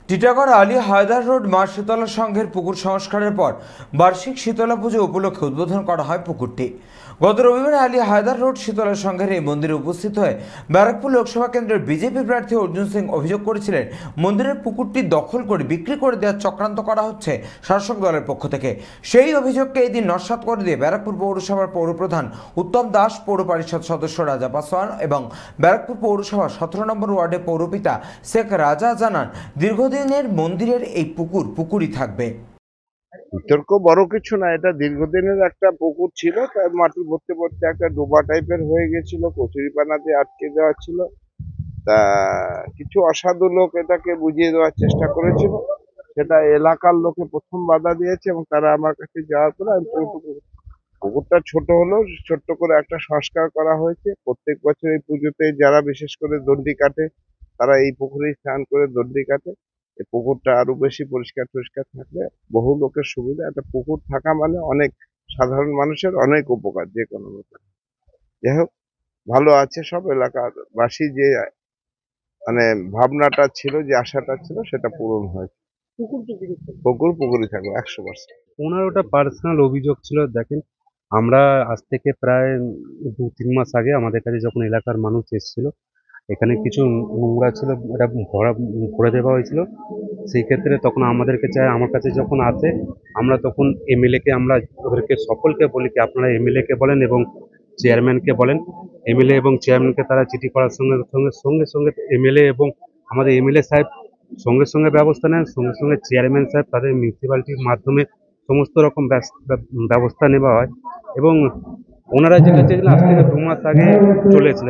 Titagarh Ali Haider road মা শীতলা সংঘের পুকুর সংস্কারের পর বার্ষিক শীতলা পুজো উপলক্ষে উদ্বোধন করা হয় পুকুরটি। গত রবিবার আলী হায়দার রোড শীতলা সংঘের এই মন্দিরে উপস্থিত হয়ে ব্যারাকপুর লোকসভা কেন্দ্রের বিজেপি প্রার্থী অর্জুন সিং অভিযোগ করেছিলেন, মন্দিরের পুকুরটি দখল করে বিক্রি করে দেওয়ার চক্রান্ত করা হচ্ছে শাসক দলের পক্ষ থেকে। সেই অভিযোগকে এদিন নস্যাৎ করে দিয়ে ব্যারাকপুর পৌরসভার পৌরপ্রধান উত্তম দাস, পৌর পরিষদ সদস্য রাজা পাসওয়ান এবং ব্যারাকপুর পৌরসভার 17 নম্বর ওয়ার্ডের পৌরপিতা শেখ রাজা জানান, দীর্ঘদিনের মন্দিরের এই পুকুরই থাকবে। বিতর্ক বড় কিছু না, এটা দীর্ঘদিনের একটা পুকুর ছিল, তার মাটি ভরতে ভরতে একটা ডোবা টাইপের হয়ে গেছিল, কচুরিপানা দিয়ে আটকে দেওয়া ছিল। তা কিছু অসাধু লোক এটাকে বুঝিয়ে দেওয়ার চেষ্টা করেছিল, সেটা এলাকার লোকে প্রথম বাধা দিয়েছে এবং তারা আমার কাছে যাওয়ার পরে আমি পুকুরটা ছোট হলেও ছোট্ট করে একটা সংস্কার করা হয়েছে। প্রত্যেক বছর এই পুজোতে যারা বিশেষ করে দণ্ডি কাটে তারা এই পুকুরেই স্নান করে দণ্ডি কাটে। এই পুকুরটা আরো বেশি পরিষ্কার থাকলে বহু লোকের সুবিধা। একটা পুকুর থাকা মানে অনেক সাধারণ মানুষের অনেক উপকার, যে কোনো ব্যাপার। যাই হোক, ভালো আছে সব এলাকার বাসী, যে মানে ভাবনাটা ছিল, যে আশাটা ছিল, সেটা পূরণ হয়েছে। পুকুরই থাকবে 100%। ওনার ওটা পার্সোনাল অভিযোগ ছিল। দেখেন, আমরা আজ থেকে প্রায় 2-3 মাস আগে আমাদের কাছে যখন এলাকার মানুষ এসেছিল, এখানে কিছু নোংরা ছিল, এটা ভরে দেওয়া হয়েছিল। সেই ক্ষেত্রে তখন আমার কাছে যখন আসে, আমরা তখন এমএলএকে, আমরা ওদেরকে সকলকে বলি কি আপনারা এমএলএকে বলেন এবং চেয়ারম্যানকে বলেন। এমএলএ এবং চেয়ারম্যানকে তারা চিঠি করার সঙ্গে সঙ্গে এমএলএ এবং আমাদের এমএলএ সাহেব সঙ্গে ব্যবস্থা নেন। সঙ্গে চেয়ারম্যান সাহেব তাদের মিউনিসিপ্যালিটির মাধ্যমে সমস্ত রকম ব্যবস্থা নেওয়া হয় এবং ওনারা যেটা চেয়েছিলেন আজ থেকে 2 মাস আগে চলেছিল।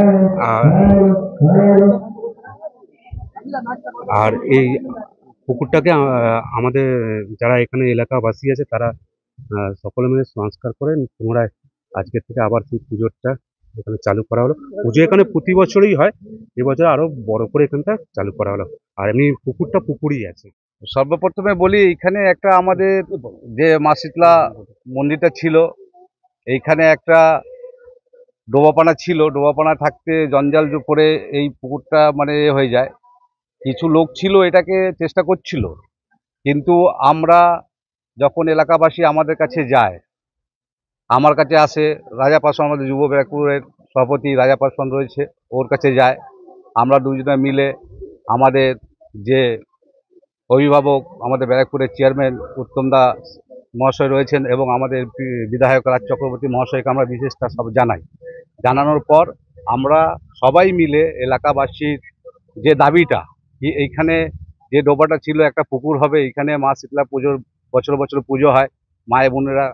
আর এই পুকুরটাকে আমাদের যারা এখানে এলাকাবাসী আছে তারা সকলে মিলে সংস্কার করেন। পুনরায় আজকের থেকে আবার সেই পুজোটা এখানে চালু করা হলো। পুজো এখানে প্রতি বছরই হয়, এবছর আরো বড় করে এখানটা চালু করা হলো। আর এমনি পুকুরই আছে। সর্বপ্রথমে বলি, এইখানে একটা আমাদের যে মা শীতলা মন্দিরটা ছিল, এইখানে একটা ডোবাপানা ছিল। ডোবাপানা থাকতে জঞ্জাল করে এই পুকুরটা মানে হয়ে যায়। কিছু লোক ছিল এটাকে চেষ্টা করছিল, কিন্তু আমরা যখন এলাকাবাসী আমাদের কাছে যায়, আমার কাছে আসে, রাজা পাসওয়ান আমাদের যুব ব্যারাকপুরের সভাপতি রাজা পাসওয়ান রয়েছে, ওর কাছে যায়। আমরা দুজনে মিলে আমাদের যে অভিভাবক আমাদের ব্যারাকপুরের চেয়ারম্যান উত্তম দাস মহাশয় রয়েছেন এবং আমাদের বিধায়ক রাজ চক্রবর্তী মহাশয়কে আমরা বিশেষটা সব জানানোর পর আমরা সবাই মিলে এলাকাবাসীর যে দাবিটা, এইখানে যে ডোবাটা ছিল একটা পুকুর হবে, এইখানে মা শীতলা পুজোর বছর পুজো হয়, মায়ে বোনেরা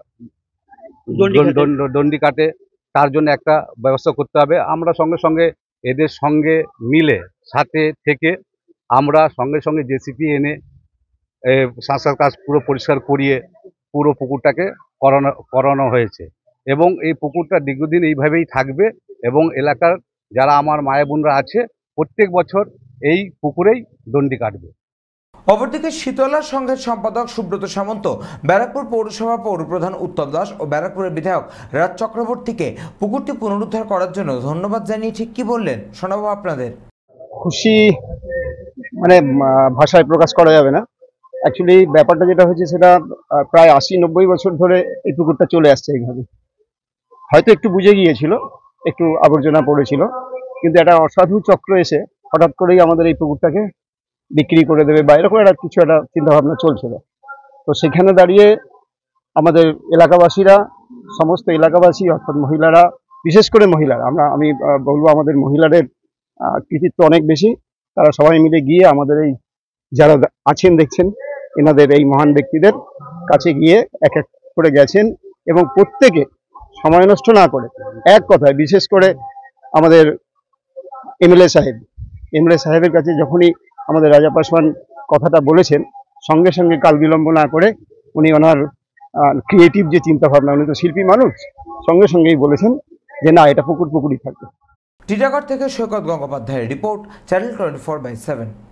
দণ্ডি কাটে, তার জন্য একটা ব্যবস্থা করতে হবে। আমরা সঙ্গে এদের সঙ্গে মিলে সাথে থেকে আমরা সঙ্গে জেসিপি এনে সংস্কার কাজ পুরো পরিষ্কার করিয়ে পুরো পুকুরটাকে করানো হয়েছে এবং এই পুকুরটা দীর্ঘদিন এইভাবেই থাকবে এবং এলাকার যারা আমার মায়ের বোনরা আছে প্রত্যেক বছর এই পুকুরেই দণ্ডি কাটবে। অপরদিকে শীতলা সংঘের সম্পাদক সুব্রত সামন্ত ব্যারাকপুর পৌরসভা পৌরপ্রধান উত্তম দাস ও ব্যারাকপুরের বিধায়ক রাজ চক্রবর্তীকে পুকুরটি পুনরুদ্ধার করার জন্য ধন্যবাদ জানিয়ে ঠিক কি বললেন শোনাবো আপনাদের। খুশি মানে ভাষায় প্রকাশ করা যাবে না। অ্যাকচুয়ালি ব্যাপারটা যেটা হচ্ছে সেটা প্রায় 80-90 বছর ধরে এই পুকুরটা চলে আসছে এইভাবে। হয়তো একটু বুঝে গিয়েছিল, একটু আবর্জনা পড়েছিল, কিন্তু একটা অসাধু চক্র এসে হঠাৎ করেই আমাদের এই পুকুরটাকে বিক্রি করে দেবে বা এরকম একটা কিছু একটা চিন্তাভাবনা চলছিল। তো সেখানে দাঁড়িয়ে আমাদের এলাকাবাসীরা, সমস্ত এলাকাবাসী অর্থাৎ মহিলারা, বিশেষ করে মহিলারা, আমি বলবো আমাদের মহিলাদের কৃতিত্ব অনেক বেশি। তারা সবাই মিলে গিয়ে আমাদের এই যারা আছেন দেখছেন এনাদের এই মহান ব্যক্তিদের কাছে গিয়ে এক এক করে গেছেন এবং প্রত্যেকে সময় নষ্ট না করে এক কথায়, বিশেষ করে আমাদের এমএলএ সাহেবের কাছে যখনই আমাদের রাজা পাসওয়ান কথাটা বলেছেন, সঙ্গে কাল বিলম্ব না করে উনি ওনার ক্রিয়েটিভ যে চিন্তা ভাবনা, উনি তো শিল্পী মানুষ, সঙ্গেই বলেছেন যে না, এটা পুকুরই থাকবে। টিটাগড় থেকে সৈকত গঙ্গোপাধ্যায়ের রিপোর্ট, চ্যানেল 24/7।